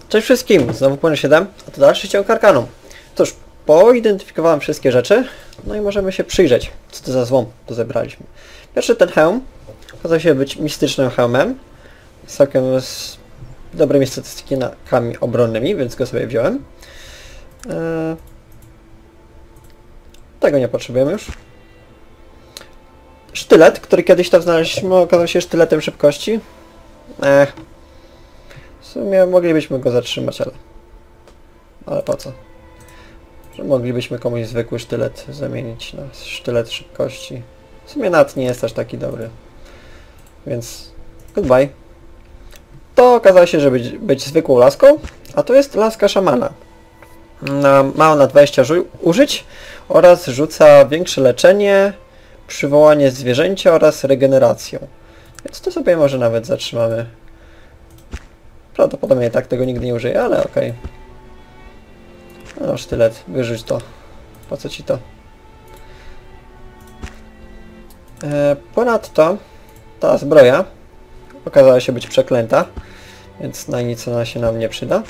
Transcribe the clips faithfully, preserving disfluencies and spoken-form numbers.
Cześć wszystkim, znowu Płyn siedem, a to dalszy ciąg Arkanu. Cóż, poidentyfikowałem wszystkie rzeczy, no i możemy się przyjrzeć, co to za złom tu zebraliśmy. Pierwszy ten hełm, okazał się być mistycznym hełmem, z całkiem z dobrymi statystykami obronnymi, więc go sobie wziąłem. Eee, tego nie potrzebujemy już. Sztylet, który kiedyś tam znaleźliśmy, okazał się sztyletem szybkości. Ech. W sumie moglibyśmy go zatrzymać, ale... Ale po co? Że moglibyśmy komuś zwykły sztylet zamienić na sztylet szybkości. W sumie nawet nie jest aż taki dobry. Więc... goodbye. To okazało się, że być, być zwykłą laską, a to jest laska szamana. Na, ma ona dwadzieścia użyć oraz rzuca większe leczenie, przywołanie zwierzęcia oraz regeneracją. Więc to sobie może nawet zatrzymamy. Prawdopodobnie i tak tego nigdy nie użyję, ale okej. Okay. No sztylet, wyrzuć to. Po co ci to? E, ponadto ta zbroja okazała się być przeklęta, więc na nic ona się nam nie przyda.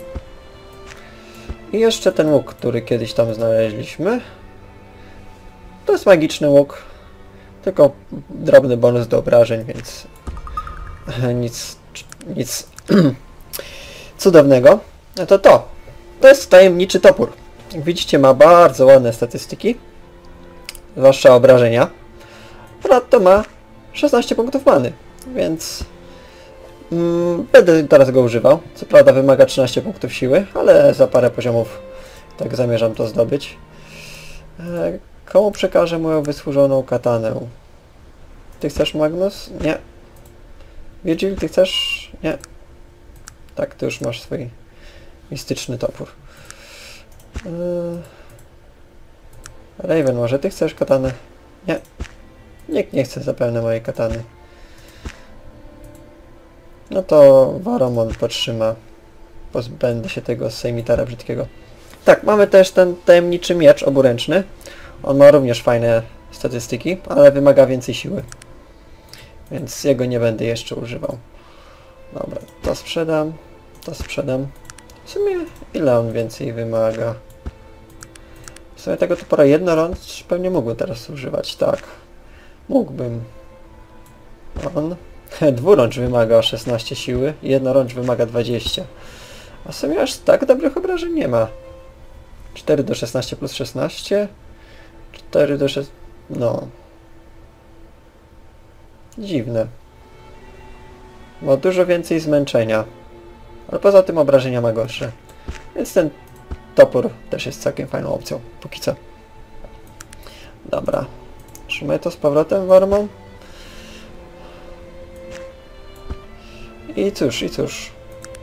I jeszcze ten łuk, który kiedyś tam znaleźliśmy. To jest magiczny łuk, tylko drobny bonus do obrażeń, więc nic, nic cudownego. No to to. To jest tajemniczy topór. Jak widzicie, ma bardzo ładne statystyki, zwłaszcza obrażenia. Ponadto ma szesnaście punktów many, więc mm, będę teraz go używał. Co prawda wymaga trzynaście punktów siły, ale za parę poziomów tak zamierzam to zdobyć. E, komu przekażę moją wysłużoną katanę? Ty chcesz, Magnus? Nie. Virgil, ty chcesz? Nie. Tak, ty już masz swój mistyczny topór. Yy... Raven, może ty chcesz katanę? Nie. Nikt nie chce zapewne mojej katany. No to Varomon potrzyma. Pozbędę się tego sejmitara brzydkiego. Tak, mamy też ten tajemniczy miecz oburęczny. On ma również fajne statystyki, ale wymaga więcej siły. Więc jego nie będę jeszcze używał. Dobra, to sprzedam. To sprzedam. W sumie ile on więcej wymaga? W sumie tego topora jednorącz pewnie mógłbym teraz używać, tak. Mógłbym. On dwurącz wymaga szesnaście siły, jednorącz wymaga dwadzieścia. A w sumie aż tak dobrych obrażeń nie ma. cztery do szesnaście plus szesnaście. cztery do szesnaście... No. Dziwne. Ma dużo więcej zmęczenia. Ale poza tym obrażenia ma gorsze. Więc ten topór też jest całkiem fajną opcją. Póki co. Dobra. Trzymaj to z powrotem, Varomon. I cóż, i cóż.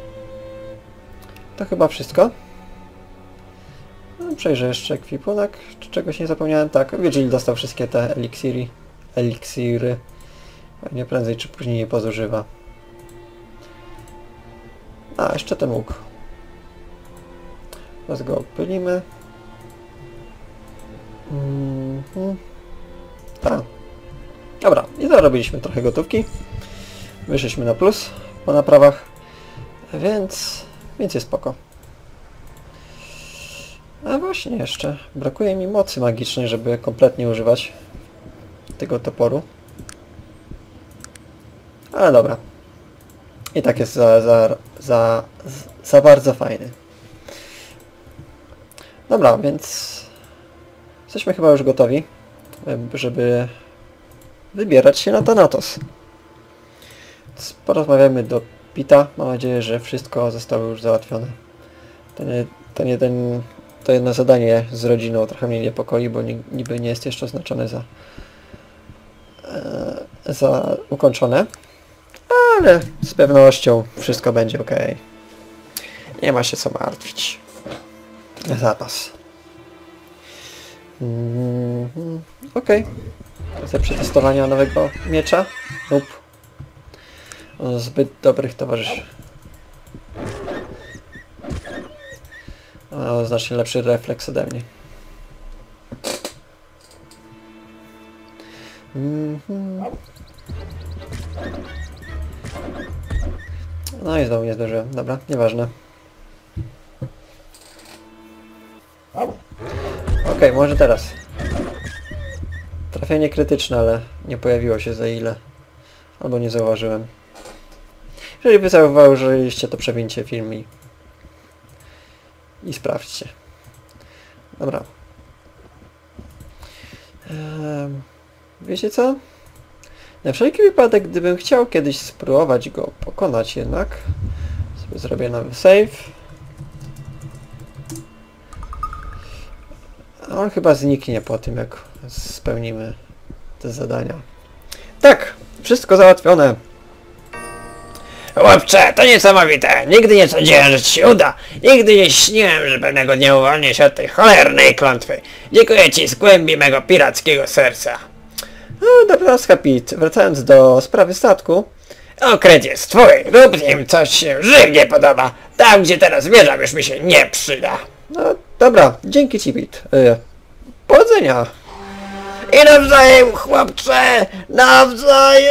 To chyba wszystko. No, przejrzę jeszcze ekwipunek. Czy czegoś nie zapomniałem? Tak, Virgil dostał wszystkie te eliksiry. Eliksiry. Pewnie prędzej czy później je pozużywa. A, jeszcze ten łuk. Teraz go opylimy. Mm-hmm. Tak. Dobra, i zarobiliśmy trochę gotówki. Wyszliśmy na plus po naprawach, więc, więc jest spoko. A właśnie jeszcze, brakuje mi mocy magicznej, żeby kompletnie używać tego toporu. Ale dobra. I tak jest za, za, za, za bardzo fajny. Dobra, więc jesteśmy chyba już gotowi, żeby wybierać się na Thanatos. Więc porozmawiamy do Pita. Mam nadzieję, że wszystko zostało już załatwione. To, nie, to, nie ten, to jedno zadanie z rodziną trochę mnie niepokoi, bo niby nie jest jeszcze oznaczone za, e, za ukończone. Ale z pewnością wszystko będzie ok. Nie ma się co martwić. Zapas. Mm-hmm. Ok. Chcę przetestowania nowego miecza. Nope. On zbyt dobrych towarzyszy. Ma znacznie lepszy refleks ode mnie. Mm-hmm. No i znowu nie zdążyłem. Dobra, nieważne. Okej, może teraz. Trafienie krytyczne, ale nie pojawiło się za ile. Albo nie zauważyłem. Jeżeli wy zauważyliście, to przewincie film i... i sprawdźcie. Dobra. Ehm, wiecie co? Na wszelki wypadek, gdybym chciał kiedyś spróbować go pokonać jednak, sobie zrobię nowy save. A on chyba zniknie po tym, jak spełnimy te zadania. Tak! Wszystko załatwione! Chłopcze, to niesamowite. Nigdy nie sądziłem, że ci się uda. Nigdy nie śniłem, że pewnego dnia uwolnię się od tej cholernej klątwy. Dziękuję ci z głębi mego pirackiego serca. No dobra, Skapit. Wracając do sprawy statku. Okręt jest twój. Rób z nim coś się żywnie podoba. Tam, gdzie teraz zmierzam, już mi się nie przyda. No dobra, dzięki ci, Pit. Yy, powodzenia! I nawzajem, chłopcze! Nawzajem!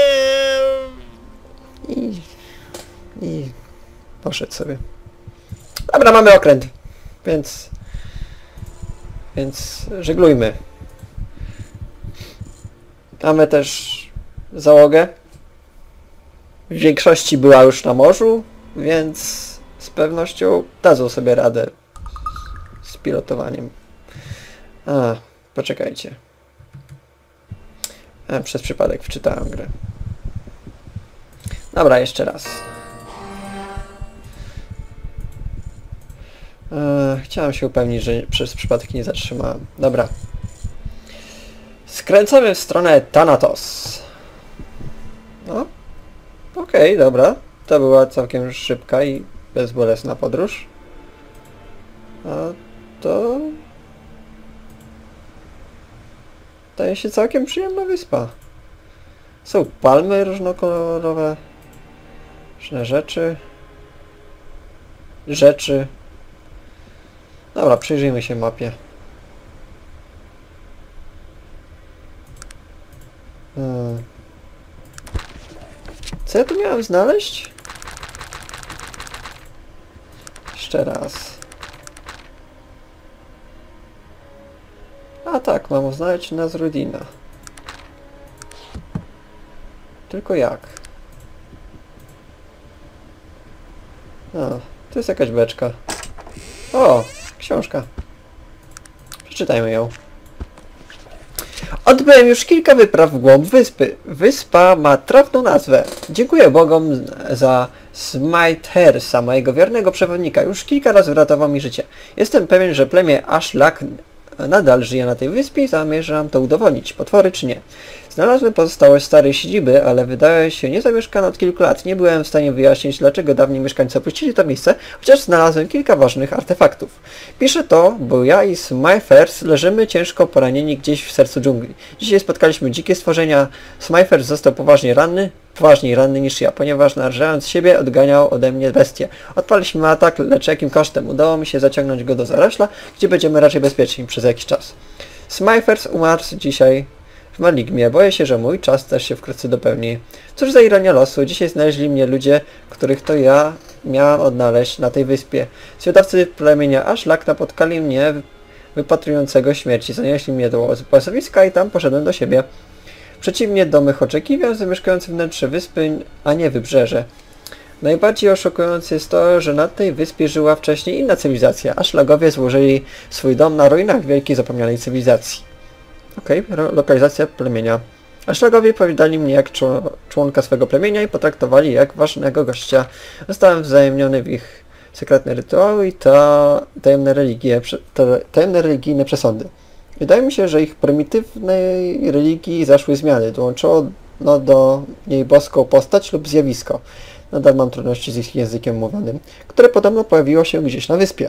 I... i... poszedł sobie. Dobra, mamy okręt. Więc... więc żeglujmy. Mamy też załogę. W większości była już na morzu, więc z pewnością dadzą sobie radę z pilotowaniem. A, poczekajcie. A, przez przypadek wczytałem grę. Dobra, jeszcze raz. E, chciałem się upewnić, że przez przypadek nie zatrzymałem. Dobra. Skręcamy w stronę Thanatos. No. Okej, okay, dobra. To była całkiem szybka i bezbolesna podróż. A to... Staje się całkiem przyjemna wyspa. Są palmy różnokolorowe. Różne rzeczy. Rzeczy. Dobra, przyjrzyjmy się mapie. Hmm. Co ja tu miałem znaleźć? Jeszcze raz. A tak, mam znaleźć Nazrudina. Tylko jak? A, to jest jakaś beczka. O, książka. Przeczytajmy ją. Odbyłem już kilka wypraw w głąb wyspy. Wyspa ma trafną nazwę. Dziękuję Bogom za Smitehersa, mojego wiernego przewodnika. Już kilka razy uratował mi życie. Jestem pewien, że plemię Ashlak nadal żyje na tej wyspie i zamierzam to udowodnić, potwory czy nie. Znalazłem pozostałość starej siedziby, ale wydaje się niezamieszkana od kilku lat. Nie byłem w stanie wyjaśnić, dlaczego dawni mieszkańcy opuścili to miejsce, chociaż znalazłem kilka ważnych artefaktów. Piszę to, bo ja i Smithers leżymy ciężko poranieni gdzieś w sercu dżungli. Dzisiaj spotkaliśmy dzikie stworzenia. Smithers został poważnie ranny, poważniej ranny niż ja, ponieważ narżając siebie odganiał ode mnie bestię. Odpaliśmy atak, lecz jakim kosztem? Udało mi się zaciągnąć go do zarośla, gdzie będziemy raczej bezpieczni przez jakiś czas. Smithers umarł dzisiaj w Maligmie. Boję się, że mój czas też się wkrótce dopełni. Cóż za ironia losu. Dzisiaj znaleźli mnie ludzie, których to ja miałam odnaleźć na tej wyspie. Zwiadowcy plemienia Ashlak napotkali mnie wypatrującego śmierci. Zanieśli mnie do obozowiska i tam poszedłem do siebie. Przeciwnie do mych oczekiwań, zamieszkający wnętrze wyspy, a nie wybrzeże. Najbardziej oszukujące jest to, że na tej wyspie żyła wcześniej inna cywilizacja. Ashlagowie złożyli swój dom na ruinach wielkiej zapomnianej cywilizacji. Okej, okay, lokalizacja plemienia. Ashlagowie powitali mnie jak członka swego plemienia i potraktowali jak ważnego gościa. Zostałem wzajemniony w ich sekretne rytuały i ta tajemne religie, te tajemne religijne przesądy. Wydaje mi się, że ich prymitywnej religii zaszły zmiany. Dołączyło no, do niej boską postać lub zjawisko. Nadal mam trudności z ich językiem mówionym, które podobno pojawiło się gdzieś na wyspie.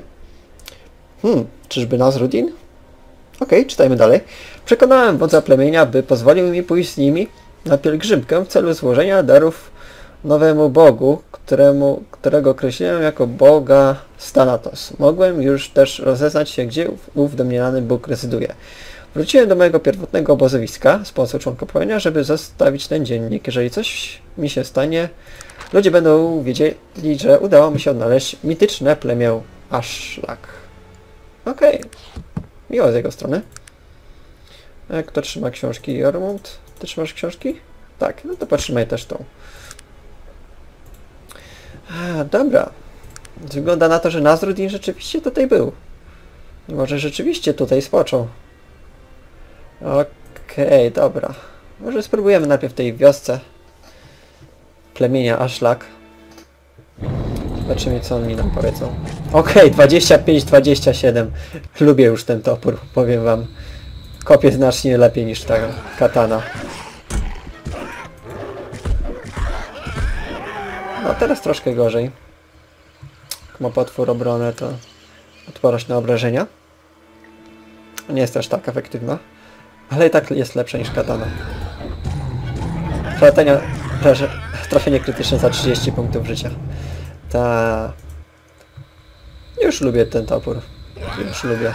Hmm, czyżby Nazrudin? Okej, okay, czytajmy dalej. Przekonałem wodza plemienia, by pozwolił mi pójść z nimi na pielgrzymkę w celu złożenia darów nowemu bogu, któremu, którego określiłem jako boga Thanatos. Mogłem już też rozeznać się, gdzie ów, ów domniemany bóg rezyduje. Wróciłem do mojego pierwotnego obozowiska z pomocą członka plemienia, żeby zostawić ten dziennik. Jeżeli coś mi się stanie, ludzie będą wiedzieli, że udało mi się odnaleźć mityczne plemię Ashlak. Okej. Okay. Miło z jego strony. A kto trzyma książki? Jormund? Ty trzymasz książki? Tak, no to potrzymaj też tą. A, dobra. Wygląda na to, że Nazruddin rzeczywiście tutaj był. I może rzeczywiście tutaj spoczął. Okej, okay, dobra. Może spróbujemy najpierw tej wiosce plemienia Ashlag. Zobaczymy, co oni nam powiedzą. Okej, okay, dwadzieścia pięć dwadzieścia siedem. Lubię już ten topór, powiem wam. Kopie znacznie lepiej niż ta katana. No teraz troszkę gorzej. Jak ma potwór obronę, to odporność na obrażenia. Nie jest aż tak efektywna. Ale i tak jest lepsza niż katana. Trafienie, trafienie krytyczne za trzydzieści punktów życia. Ta. Już lubię ten topór. Już lubię.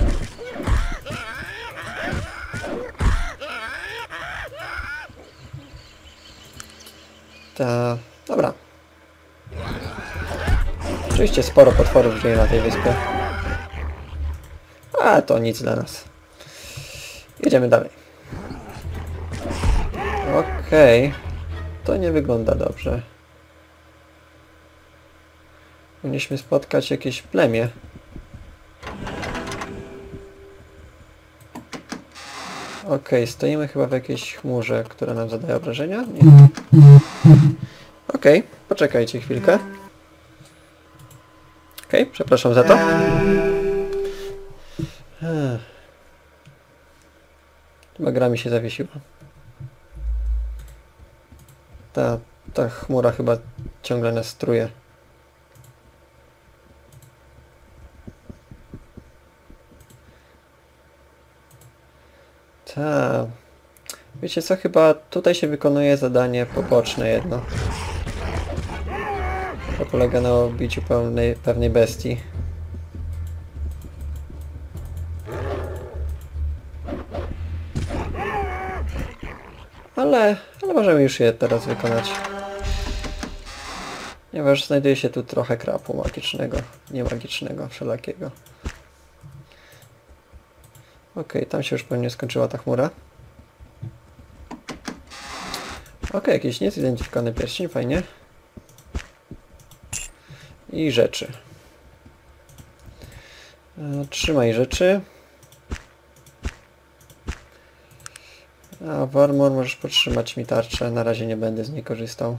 Ta. Dobra. Oczywiście sporo potworów żyje na tej wyspie. A to nic dla nas. Jedziemy dalej. Okej. Okay. To nie wygląda dobrze. Powinniśmy spotkać jakieś plemię. Okej, okay, stoimy chyba w jakiejś chmurze, która nam zadaje obrażenia? Nie. Okej, okay, poczekajcie chwilkę. Okej, okay, przepraszam za to. Chyba gra mi się zawiesiła. Ta, ta chmura chyba ciągle nas truje. Ta. Wiecie co, chyba tutaj się wykonuje zadanie poboczne jedno. To polega na obiciu pewnej, pewnej bestii. Ale, ale możemy już je teraz wykonać. Ponieważ znajduje się tu trochę krapu magicznego, niemagicznego, wszelakiego. Okej, tam się już pewnie skończyła ta chmura. Okej, jakiś niezidentyfikowany pierścień, fajnie. I rzeczy. E, trzymaj rzeczy. A Warmor, możesz podtrzymać mi tarczę. Na razie nie będę z niej korzystał.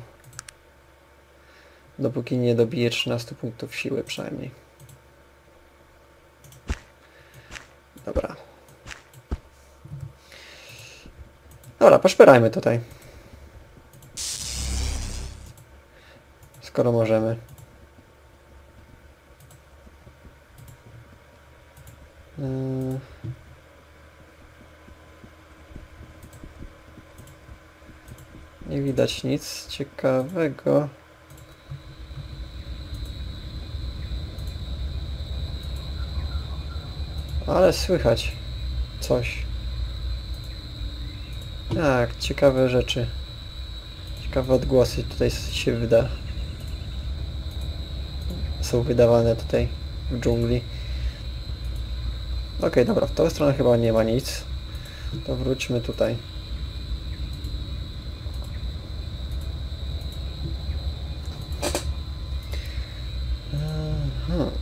Dopóki nie dobiję trzynastu punktów siły przynajmniej. Dobra. Dobra, poszperajmy tutaj. Skoro możemy. Hmm. Nie widać nic ciekawego. Ale słychać coś. Tak, ciekawe rzeczy. Ciekawe odgłosy tutaj się wyda. Są wydawane tutaj w dżungli. Okej, okay, dobra, w tą stronę chyba nie ma nic. To wróćmy tutaj. Aha.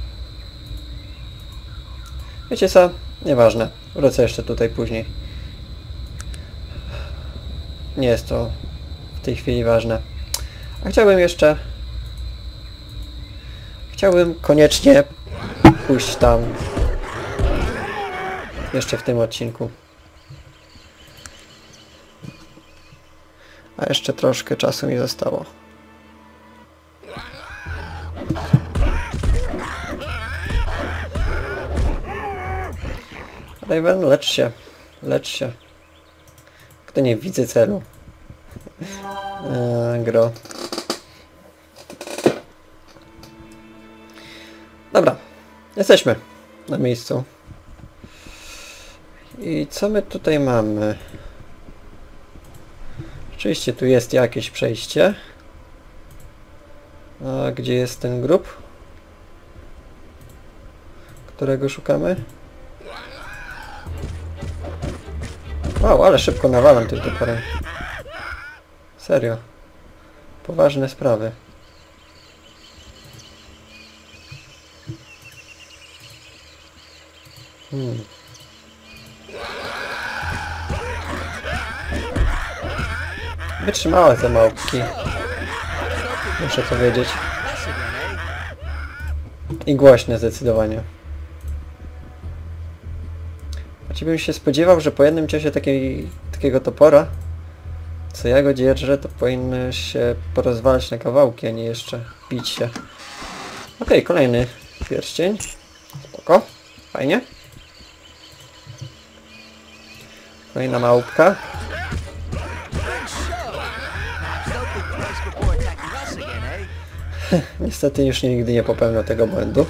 Wiecie co? Nieważne. Wrócę jeszcze tutaj później. Nie jest to w tej chwili ważne. A chciałbym jeszcze... Chciałbym koniecznie pójść tam jeszcze w tym odcinku. A jeszcze troszkę czasu mi zostało. Raven, lecz się. Lecz się. Kto nie widzę celu. Eee, gro. Dobra. Jesteśmy na miejscu. I co my tutaj mamy? Oczywiście tu jest jakieś przejście. A gdzie jest ten grób? Którego szukamy? Wow, ale szybko nawalam tym toporem. Serio. Poważne sprawy. Hmm. Wytrzymałe te małpki. Muszę powiedzieć. I głośne zdecydowanie. Znaczy bym się spodziewał, że po jednym ciosie takiej, takiego topora, co ja go dzierżę, to powinny się porozwalać na kawałki, a nie jeszcze bić się. Okej, okay, kolejny pierścień. Spoko. Fajnie. Kolejna małpka. Niestety już nigdy nie popełnię tego błędu.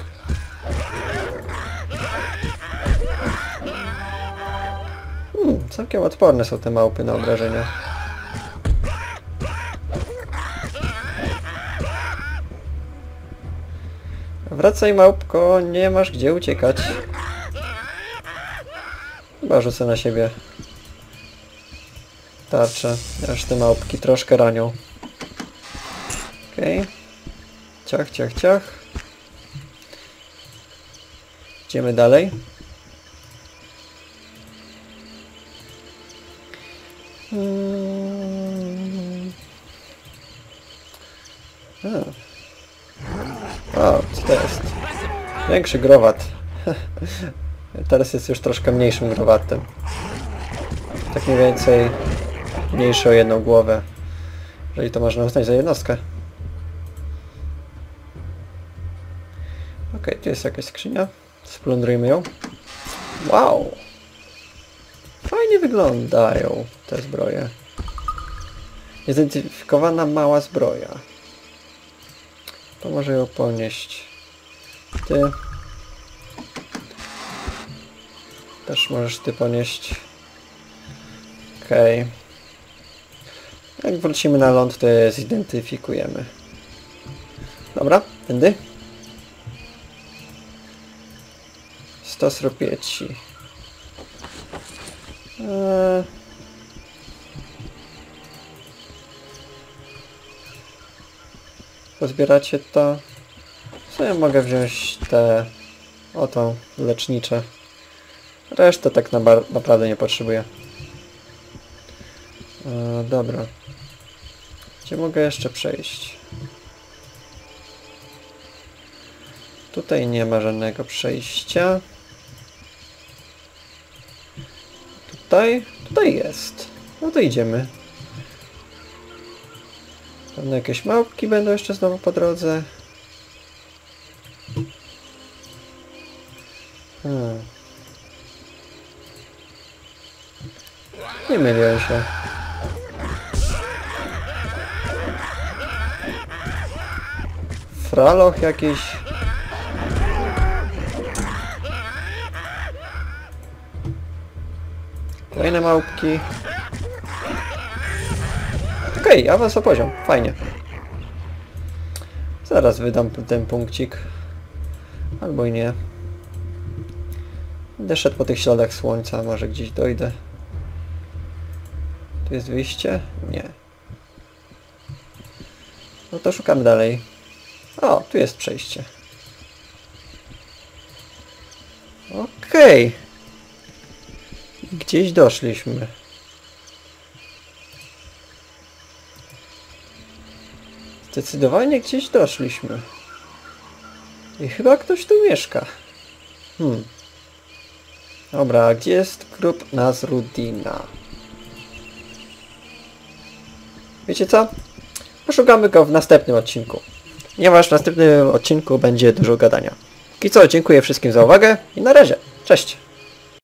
Hmm, całkiem odporne są te małpy na obrażenia. Wracaj, małpko, nie masz gdzie uciekać. Chyba rzucę na siebie tarczę, aż te małpki troszkę ranią. Okej. Okay. Ciach, ciach, ciach. Idziemy dalej. Hmm. O, co to jest? Większy growat. Teraz jest już troszkę mniejszym growatem. Tak mniej więcej mniejszy o jedną głowę. Jeżeli to można uznać za jednostkę. Okej, okay, tu jest jakaś skrzynia. Splądrujmy ją. Wow! Fajnie wyglądają te zbroje. Niezidentyfikowana mała zbroja. To może ją ponieść. Ty. Też możesz ty ponieść. Okej. Okay. Jak wrócimy na ląd, to je zidentyfikujemy. Dobra, tędy. Stos rupieci. Eee. Pozbieracie to. Co ja mogę wziąć te... oto lecznicze. Resztę tak na naprawdę nie potrzebuję. Eee, dobra. Gdzie mogę jeszcze przejść? Tutaj nie ma żadnego przejścia. Tutaj? Tutaj jest. No to idziemy. Pewno jakieś małpki będą jeszcze znowu po drodze. Hmm. Nie myliłem się. Fraloch jakiś. Kolejne małpki. Okej, okay, awans o poziom. Fajnie. Zaraz wydam ten punkcik. Albo i nie. Będę szedł po tych śladach słońca. Może gdzieś dojdę. Tu jest wyjście? Nie. No to szukamy dalej. O, tu jest przejście. Okej. Okay. Gdzieś doszliśmy. Zdecydowanie gdzieś doszliśmy. I chyba ktoś tu mieszka. Hmm. Dobra, a gdzie jest grób Nasruddina? Wiecie co? Poszukamy go w następnym odcinku. Ponieważ w następnym odcinku będzie dużo gadania. I co, dziękuję wszystkim za uwagę i na razie. Cześć!